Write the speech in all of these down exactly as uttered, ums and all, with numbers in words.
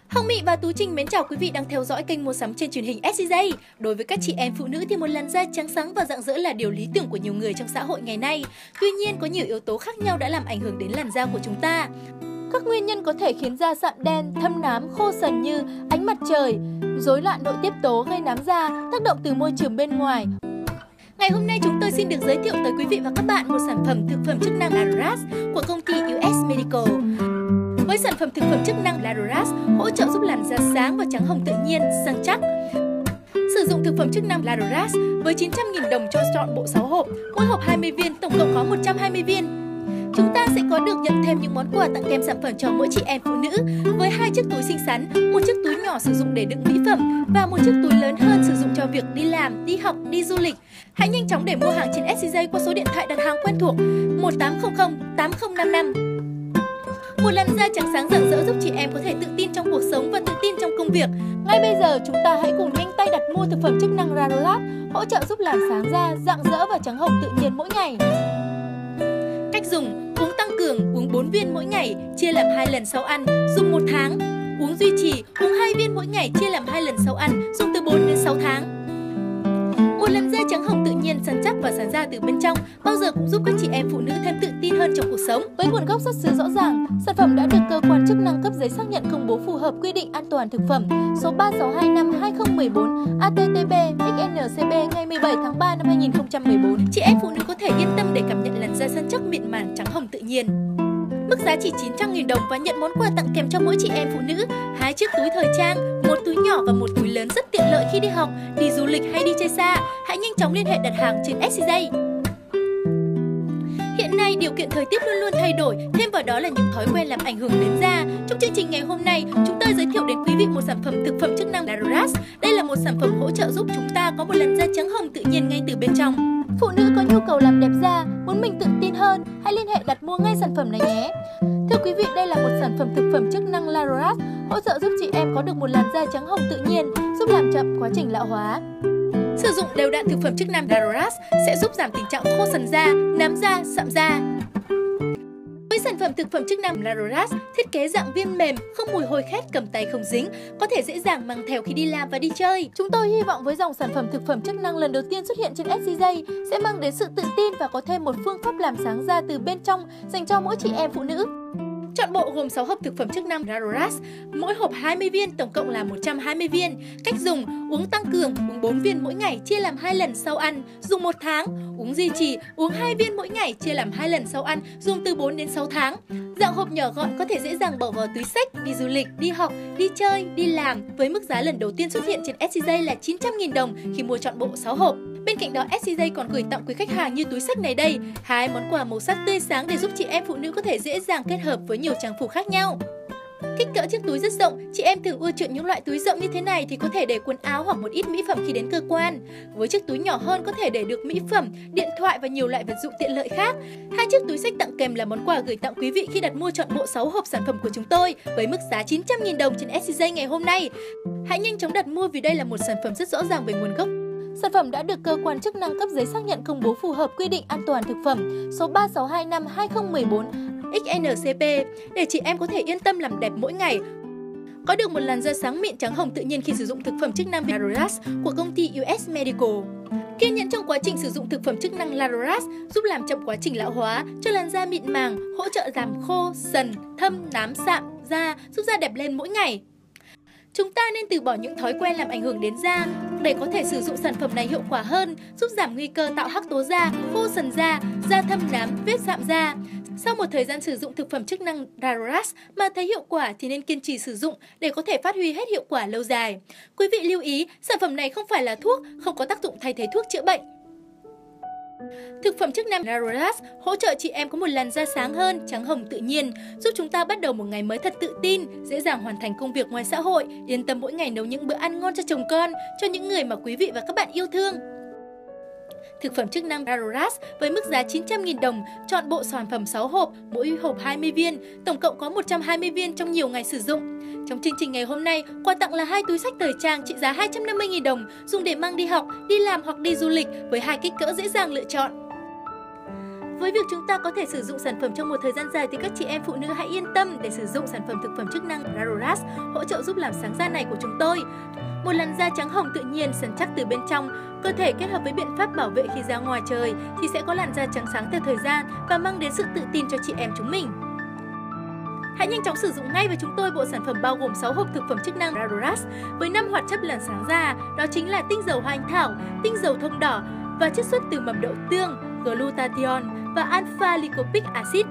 Hồng Mỹ và Tú Trinh mến chào quý vị đang theo dõi kênh mua sắm trên truyền hình ét xê giây. Đối với các chị em phụ nữ thì một làn da trắng sáng và rạng rỡ là điều lý tưởng của nhiều người trong xã hội ngày nay. Tuy nhiên, có nhiều yếu tố khác nhau đã làm ảnh hưởng đến làn da của chúng ta. Các nguyên nhân có thể khiến da sạm đen, thâm nám, khô sần như ánh mặt trời, rối loạn nội tiết tố gây nám da, tác động từ môi trường bên ngoài. Ngày hôm nay chúng tôi xin được giới thiệu tới quý vị và các bạn một sản phẩm thực phẩm chức năng Ladoras của công ty u ét Medical. Với sản phẩm thực phẩm chức năng Ladoras hỗ trợ giúp làn da sáng và trắng hồng tự nhiên, săn chắc. Sử dụng thực phẩm chức năng Ladoras với chín trăm nghìn đồng cho chọn bộ sáu hộp, mỗi hộp hai mươi viên, tổng cộng có một trăm hai mươi viên. Chúng ta sẽ có được nhận thêm những món quà tặng kèm sản phẩm cho mỗi chị em phụ nữ với hai chiếc túi xinh xắn, một chiếc túi nhỏ sử dụng để đựng mỹ phẩm và một chiếc túi lớn hơn sử dụng cho việc đi làm, đi học, đi du lịch. Hãy nhanh chóng để mua hàng trên ét xê giây qua số điện thoại đặt hàng quen thuộc một tám không không tám không năm năm. Một làn da trắng sáng rạng rỡ giúp chị em có thể tự tin trong cuộc sống và tự tin trong công việc. Ngay bây giờ chúng ta hãy cùng nhanh tay đặt mua thực phẩm chức năng Ladoras hỗ trợ giúp làn sáng da rạng rỡ và trắng hồng tự nhiên mỗi ngày. Cách dùng: uống tăng cường, uống bốn viên mỗi ngày, chia làm hai lần sau ăn, dùng một tháng. Uống duy trì, uống hai viên mỗi ngày, chia làm hai lần sau ăn, dùng từ bốn đến sáu tháng. Một làn da trắng hồng tự nhiên, săn chắc và sáng da từ bên trong bao giờ cũng giúp các chị em phụ nữ thêm tự tin hơn trong cuộc sống. Với nguồn gốc xuất xứ rõ ràng, sản phẩm đã được cơ quan chức năng cấp giấy xác nhận công bố phù hợp quy định an toàn thực phẩm số ba sáu hai năm hai không một bốn A T T B X N C B ngày mười bảy tháng ba năm hai nghìn không trăm mười bốn. Chị em phụ nữ có thể yên tâm để cảm nhận làn da săn chắc mịn màng trắng hồng tự nhiên. Mức giá chỉ chín trăm nghìn đồng và nhận món quà tặng kèm cho mỗi chị em phụ nữ hai chiếc túi thời trang, một túi nhỏ và một túi lớn rất tiện lợi khi đi học, đi du lịch hay đi chơi xa. Hãy nhanh chóng liên hệ đặt hàng trên ét xê giây. Hiện nay, điều kiện thời tiết luôn luôn thay đổi, thêm vào đó là những thói quen làm ảnh hưởng đến da. Trong chương trình ngày hôm nay, chúng tôi giới thiệu đến quý vị một sản phẩm thực phẩm chức năng Ladoras. Đây là một sản phẩm hỗ trợ giúp chúng ta có một làn da trắng hồng tự nhiên ngay từ bên trong. Phụ nữ có nhu cầu làm đẹp da, muốn mình tự tin hơn, hãy liên hệ đặt mua ngay sản phẩm này nhé. Thưa quý vị, đây là một sản phẩm thực phẩm chức năng Ladoras hỗ trợ giúp chị em có được một làn da trắng hồng tự nhiên, giúp làm chậm quá trình lão hóa. Sử dụng đều đặn thực phẩm chức năng Ladoras sẽ giúp giảm tình trạng khô sần da, nám da, sạm da. Với sản phẩm thực phẩm chức năng Ladoras thiết kế dạng viên mềm, không mùi hôi khét, cầm tay không dính, có thể dễ dàng mang theo khi đi làm và đi chơi. Chúng tôi hy vọng với dòng sản phẩm thực phẩm chức năng lần đầu tiên xuất hiện trên ét xê giây sẽ mang đến sự tự tin và có thêm một phương pháp làm sáng da từ bên trong dành cho mỗi chị em phụ nữ. Chọn bộ gồm sáu hộp thực phẩm chức năng Ladoras, mỗi hộp hai mươi viên, tổng cộng là một trăm hai mươi viên. Cách dùng: uống tăng cường, uống bốn viên mỗi ngày, chia làm hai lần sau ăn, dùng một tháng. Uống duy trì, uống hai viên mỗi ngày, chia làm hai lần sau ăn, dùng từ bốn đến sáu tháng. Dạng hộp nhỏ gọn có thể dễ dàng bỏ vào túi xách, đi du lịch, đi học, đi chơi, đi làm. Với mức giá lần đầu tiên xuất hiện trên ét xê giây là chín trăm nghìn đồng khi mua chọn bộ sáu hộp. Bên cạnh đó, ét xê giây còn gửi tặng quý khách hàng như túi xách này đây, hai món quà màu sắc tươi sáng để giúp chị em phụ nữ có thể dễ dàng kết hợp với nhiều trang phục khác nhau. Kích cỡ chiếc túi rất rộng, chị em thường ưa chuộng những loại túi rộng như thế này thì có thể để quần áo hoặc một ít mỹ phẩm khi đến cơ quan. Với chiếc túi nhỏ hơn có thể để được mỹ phẩm, điện thoại và nhiều loại vật dụng tiện lợi khác. Hai chiếc túi xách tặng kèm là món quà gửi tặng quý vị khi đặt mua chọn bộ sáu hộp sản phẩm của chúng tôi với mức giá chín trăm nghìn đồng trên ét xê giây ngày hôm nay. Hãy nhanh chóng đặt mua vì đây là một sản phẩm rất rõ ràng về nguồn gốc. Sản phẩm đã được cơ quan chức năng cấp giấy xác nhận công bố phù hợp quy định an toàn thực phẩm số ba sáu hai năm hai không một bốn X N C P để chị em có thể yên tâm làm đẹp mỗi ngày. Có được một làn da sáng mịn trắng hồng tự nhiên khi sử dụng thực phẩm chức năng Ladoras của công ty u ét Medical. Kiên nhẫn trong quá trình sử dụng thực phẩm chức năng Ladoras giúp làm chậm quá trình lão hóa, cho làn da mịn màng, hỗ trợ giảm khô, sần, thâm, nám, sạm da, giúp da đẹp lên mỗi ngày. Chúng ta nên từ bỏ những thói quen làm ảnh hưởng đến da để có thể sử dụng sản phẩm này hiệu quả hơn, giúp giảm nguy cơ tạo hắc tố da, khô sần da, da thâm nám, vết sạm da. Sau một thời gian sử dụng thực phẩm chức năng Ladoras mà thấy hiệu quả thì nên kiên trì sử dụng để có thể phát huy hết hiệu quả lâu dài. Quý vị lưu ý, sản phẩm này không phải là thuốc, không có tác dụng thay thế thuốc chữa bệnh. Thực phẩm chức năng Ladoras hỗ trợ chị em có một làn da sáng hơn, trắng hồng tự nhiên, giúp chúng ta bắt đầu một ngày mới thật tự tin, dễ dàng hoàn thành công việc ngoài xã hội, yên tâm mỗi ngày nấu những bữa ăn ngon cho chồng con, cho những người mà quý vị và các bạn yêu thương. Thực phẩm chức năng Ladoras với mức giá chín trăm nghìn đồng, chọn bộ sản phẩm sáu hộp, mỗi hộp hai mươi viên, tổng cộng có một trăm hai mươi viên trong nhiều ngày sử dụng. Trong chương trình ngày hôm nay, quà tặng là hai túi xách thời trang trị giá hai trăm năm mươi nghìn đồng, dùng để mang đi học, đi làm hoặc đi du lịch với hai kích cỡ dễ dàng lựa chọn. Với Với việc chúng ta có thể sử dụng sản phẩm trong một thời gian dài thì các chị em phụ nữ hãy yên tâm để sử dụng sản phẩm thực phẩm chức năng Laroras hỗ trợ giúp làm sáng da này của chúng tôi. Một làn da trắng hồng tự nhiên, săn chắc từ bên trong, cơ thể kết hợp với biện pháp bảo vệ khi ra ngoài trời thì sẽ có làn da trắng sáng theo thời gian và mang đến sự tự tin cho chị em chúng mình. Hãy nhanh chóng sử dụng ngay với chúng tôi bộ sản phẩm bao gồm sáu hộp thực phẩm chức năng Laroras với năm hoạt chất làm sáng da, đó chính là tinh dầu hoa anh thảo, tinh dầu thông đỏ và chiết xuất từ mầm đậu tương, glutathione và alpha lipoic acid.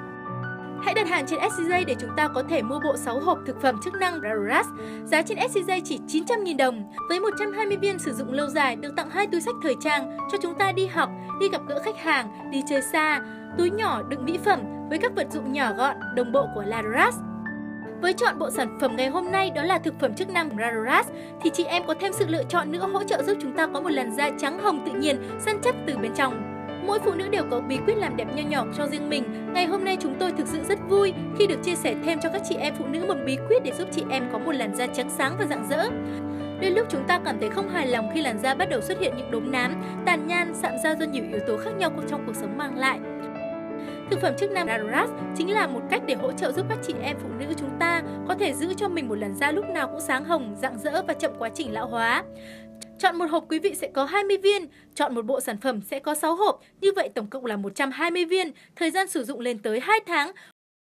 Hãy đặt hàng trên ét xê giây để chúng ta có thể mua bộ sáu hộp thực phẩm chức năng Laroras. Giá trên ét xê giây chỉ chín trăm nghìn đồng. Với một trăm hai mươi viên sử dụng lâu dài, được tặng hai túi xách thời trang cho chúng ta đi học, đi gặp gỡ khách hàng, đi chơi xa, túi nhỏ đựng mỹ phẩm với các vật dụng nhỏ gọn, đồng bộ của Laroras. Với chọn bộ sản phẩm ngày hôm nay đó là thực phẩm chức năng Laroras thì chị em có thêm sự lựa chọn nữa hỗ trợ giúp chúng ta có một làn da trắng hồng tự nhiên, săn chắc từ bên trong. Mỗi phụ nữ đều có bí quyết làm đẹp nho nhỏ cho riêng mình. Ngày hôm nay chúng tôi thực sự rất vui khi được chia sẻ thêm cho các chị em phụ nữ một bí quyết để giúp chị em có một làn da trắng sáng và rạng rỡ. Đôi lúc chúng ta cảm thấy không hài lòng khi làn da bắt đầu xuất hiện những đốm nám, tàn nhang, sạm da do nhiều yếu tố khác nhau trong cuộc sống mang lại. Thực phẩm chức năng Laroras chính là một cách để hỗ trợ giúp các chị em phụ nữ chúng ta có thể giữ cho mình một làn da lúc nào cũng sáng hồng, rạng rỡ và chậm quá trình lão hóa. Chọn một hộp quý vị sẽ có hai mươi viên, chọn một bộ sản phẩm sẽ có sáu hộp, như vậy tổng cộng là một trăm hai mươi viên, thời gian sử dụng lên tới hai tháng.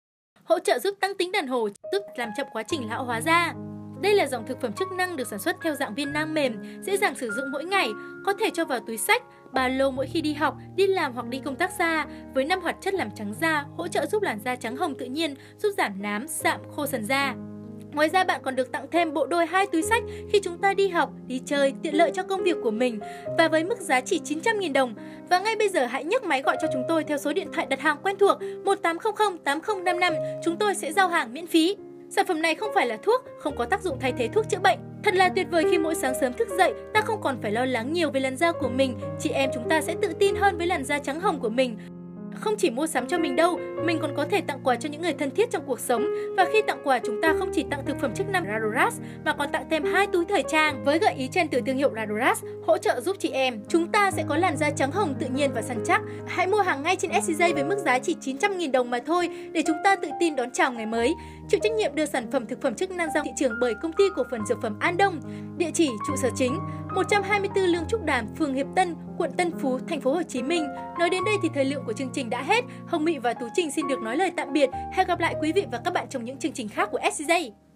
Hỗ trợ giúp tăng tính đàn hồi, giúp làm chậm quá trình lão hóa da. Đây là dòng thực phẩm chức năng được sản xuất theo dạng viên nang mềm, dễ dàng sử dụng mỗi ngày, có thể cho vào túi xách, ba lô mỗi khi đi học, đi làm hoặc đi công tác xa, với năm hoạt chất làm trắng da, hỗ trợ giúp làn da trắng hồng tự nhiên, giúp giảm nám, sạm, khô sần da. Ngoài ra bạn còn được tặng thêm bộ đôi hai túi xách khi chúng ta đi học, đi chơi, tiện lợi cho công việc của mình và với mức giá chỉ chín trăm nghìn đồng. Và ngay bây giờ hãy nhấc máy gọi cho chúng tôi theo số điện thoại đặt hàng quen thuộc một tám không không tám không năm năm, chúng tôi sẽ giao hàng miễn phí. Sản phẩm này không phải là thuốc, không có tác dụng thay thế thuốc chữa bệnh. Thật là tuyệt vời khi mỗi sáng sớm thức dậy, ta không còn phải lo lắng nhiều về làn da của mình, chị em chúng ta sẽ tự tin hơn với làn da trắng hồng của mình. Không chỉ mua sắm cho mình đâu, mình còn có thể tặng quà cho những người thân thiết trong cuộc sống. Và khi tặng quà chúng ta không chỉ tặng thực phẩm chức năng Laroras mà còn tặng thêm hai túi thời trang với gợi ý trên từ thương hiệu Laroras hỗ trợ giúp chị em. Chúng ta sẽ có làn da trắng hồng tự nhiên và săn chắc. Hãy mua hàng ngay trên ét xê giây với mức giá chỉ chín trăm nghìn đồng mà thôi để chúng ta tự tin đón chào ngày mới. Chịu trách nhiệm đưa sản phẩm thực phẩm chức năng ra thị trường bởi công ty cổ phần dược phẩm An Đông. Địa chỉ trụ sở chính một trăm hai mươi tư Lương Trúc Đàm, phường Hiệp Tân, quận Tân Phú, thành phố Hồ Chí Minh. Nói đến đây thì thời lượng của chương trình đã hết. Hồng Mị và Tú Trình xin được nói lời tạm biệt. Hẹn gặp lại quý vị và các bạn trong những chương trình khác của ét xê giây.